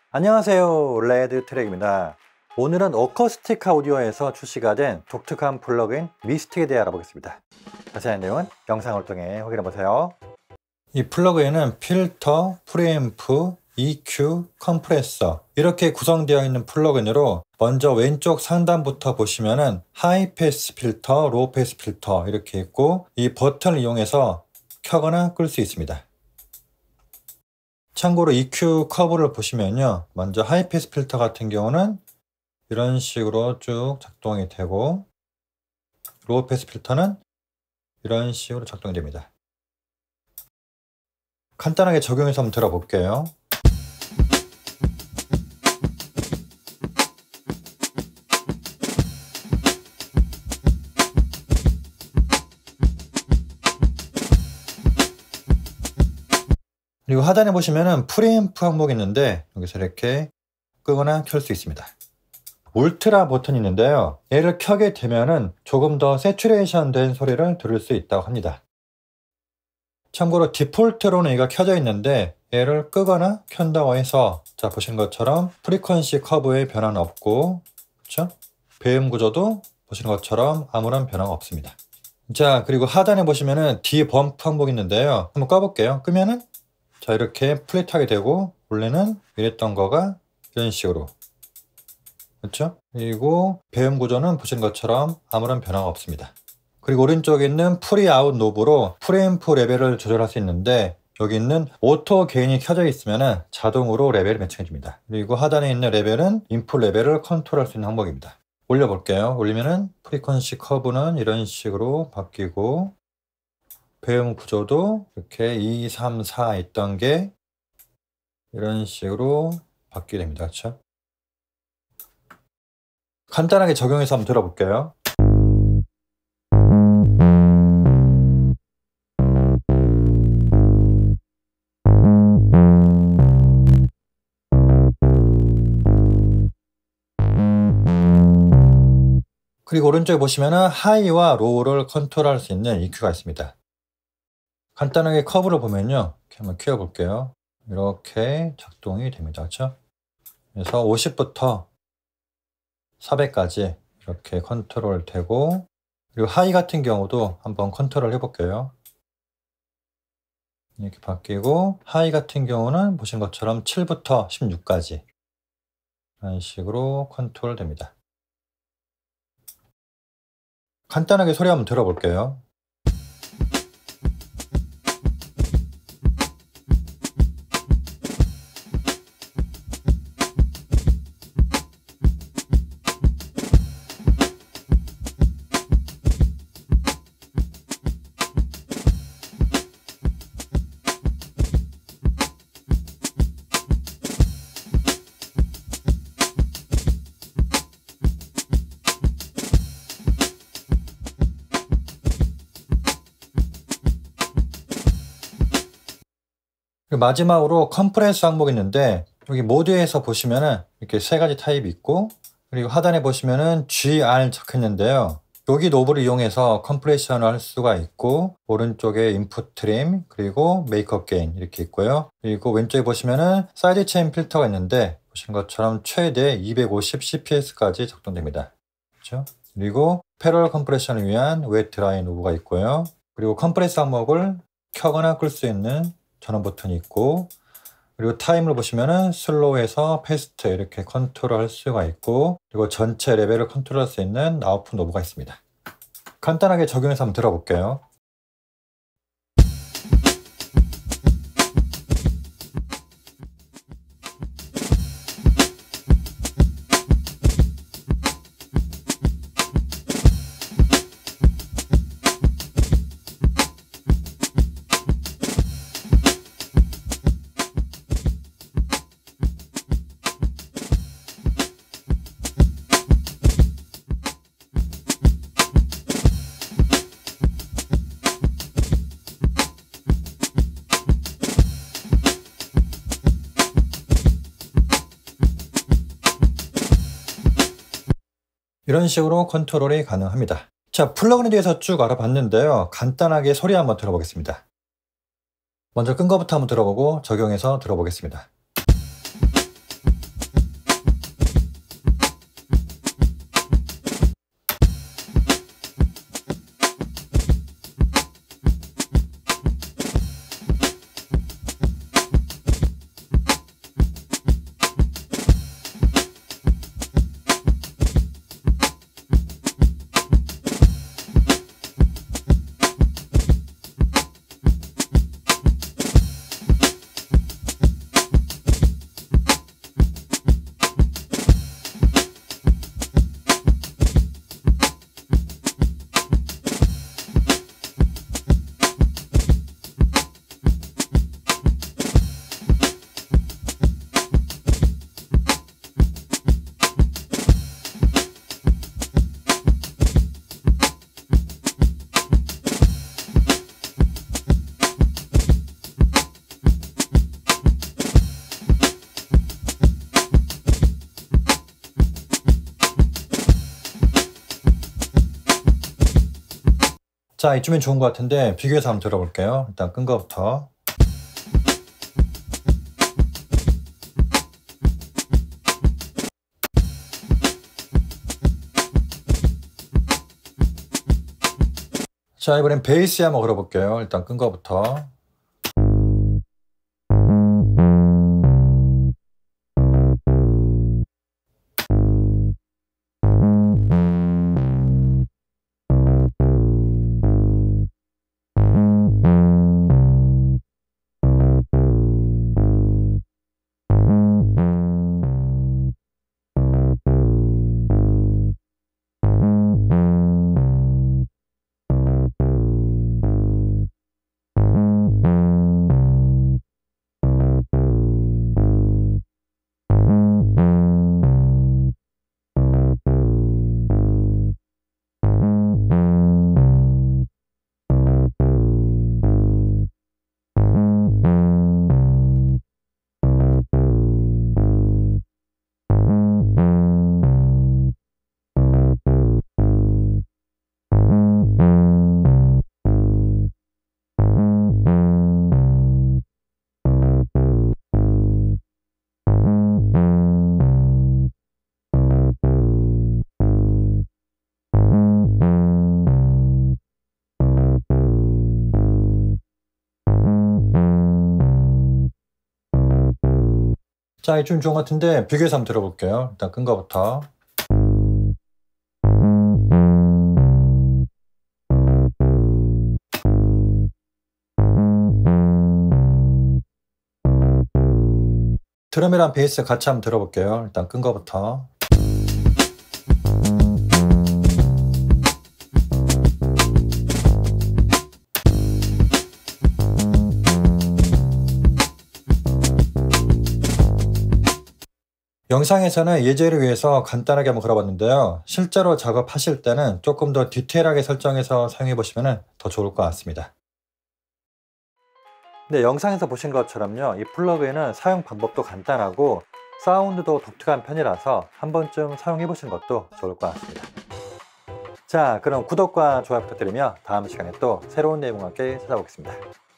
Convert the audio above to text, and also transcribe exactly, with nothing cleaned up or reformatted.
안녕하세요, 레드트랙입니다. 오늘은 어쿠스틱 아우디오에서 출시가 된 독특한 플러그인 미스틱에 대해 알아보겠습니다. 자세한 내용은 영상을 통해 확인해보세요. 이 플러그인은 필터, 프리앰프, 이큐, 컴프레서 이렇게 구성되어 있는 플러그인으로 먼저 왼쪽 상단부터 보시면은 하이 패스 필터, 로우 패스 필터 이렇게 있고, 이 버튼을 이용해서 켜거나 끌 수 있습니다. 참고로 이큐 커브를 보시면요, 먼저 하이 패스 필터 같은 경우는 이런 식으로 쭉 작동이 되고, 로우 패스 필터는 이런 식으로 작동이 됩니다. 간단하게 적용해서 한번 들어볼게요. 그리고 하단에 보시면은 프리앰프 항목이 있는데, 여기서 이렇게 끄거나 켤 수 있습니다. 울트라 버튼이 있는데요, 얘를 켜게 되면은 조금 더 세츄레이션 된 소리를 들을 수 있다고 합니다. 참고로 디폴트로는 얘가 켜져 있는데, 얘를 끄거나 켠다고 해서 자 보신 것처럼 프리퀀시 커브에 변화는 없고, 그렇죠? 배음 구조도 보시는 것처럼 아무런 변화가 없습니다. 자, 그리고 하단에 보시면은 디범프 항목이 있는데요, 한번 꺼볼게요. 끄면은 자 이렇게 플랫하게 되고, 원래는 이랬던 거가 이런 식으로, 그렇죠? 그리고 배음 구조는 보시는 것처럼 아무런 변화가 없습니다. 그리고 오른쪽에 있는 프리아웃 노브로 프리앰프 레벨을 조절할 수 있는데, 여기 있는 오토 게인이 켜져 있으면 자동으로 레벨을 매칭해 줍니다. 그리고 하단에 있는 레벨은 인풋 레벨을 컨트롤할 수 있는 항목입니다. 올려볼게요. 올리면은 프리퀀시 커브는 이런 식으로 바뀌고, 배음 구조도 이렇게 이, 삼, 사 있던 게 이런 식으로 바뀌게 됩니다. 그렇죠? 간단하게 적용해서 한번 들어볼게요. 그리고 오른쪽에 보시면은 하이와 로우를 컨트롤할 수 있는 이큐가 있습니다. 간단하게 커브를 보면요, 이렇게 한번 키워볼게요. 이렇게 작동이 됩니다. 그렇죠? 그래서 오십부터 사백까지 이렇게 컨트롤 되고, 그리고 하이 같은 경우도 한번 컨트롤 해볼게요. 이렇게 바뀌고, 하이 같은 경우는 보신 것처럼 칠부터 십육까지 이런 식으로 컨트롤 됩니다. 간단하게 소리 한번 들어볼게요. 그리고 마지막으로 컴프레서 항목이 있는데, 여기 모드에서 보시면은 이렇게 세 가지 타입이 있고, 그리고 하단에 보시면은 지알 적혀있는데요, 여기 노브를 이용해서 컴프레션을 할 수가 있고, 오른쪽에 인풋 트림, 그리고 메이크업 게인 이렇게 있고요. 그리고 왼쪽에 보시면은 사이드 체인 필터가 있는데, 보시는 것처럼 최대 이백오십 씨피에스까지 작동됩니다. 그렇죠? 그리고 패러럴 컴프레션을 위한 웨트 드라이 노브가 있고요. 그리고 컴프레서 항목을 켜거나 끌 수 있는 전원 버튼이 있고, 그리고 타임을 보시면은 슬로우에서 패스트 이렇게 컨트롤 할 수가 있고, 그리고 전체 레벨을 컨트롤 할 수 있는 아웃풋 노브가 있습니다. 간단하게 적용해서 한번 들어볼게요. 이런 식으로 컨트롤이 가능합니다. 자, 플러그인에 대해서 쭉 알아봤는데요, 간단하게 소리 한번 들어보겠습니다. 먼저 끈 거부터 한번 들어보고 적용해서 들어보겠습니다. 자, 이쯤엔 좋은 것 같은데 비교해서 한번 들어볼게요. 일단 끈 거부터. 자, 이번엔 베이스에 한번 걸어볼게요. 일단 끈 거부터. 자, 이쯤 좋은 것 같은데 비교해서 한번 들어볼게요. 일단 끈 거부터. 드럼이랑 베이스 같이 한번 들어볼게요. 일단 끈 거부터. 영상에서는 예제를 위해서 간단하게 한번 걸어봤는데요. 실제로 작업하실 때는 조금 더 디테일하게 설정해서 사용해 보시면 더 좋을 것 같습니다. 네, 영상에서 보신 것처럼요, 이 플러그인은 사용 방법도 간단하고 사운드도 독특한 편이라서 한 번쯤 사용해 보시는 것도 좋을 것 같습니다. 자, 그럼 구독과 좋아요 부탁드리며 다음 시간에 또 새로운 내용과 함께 찾아오겠습니다.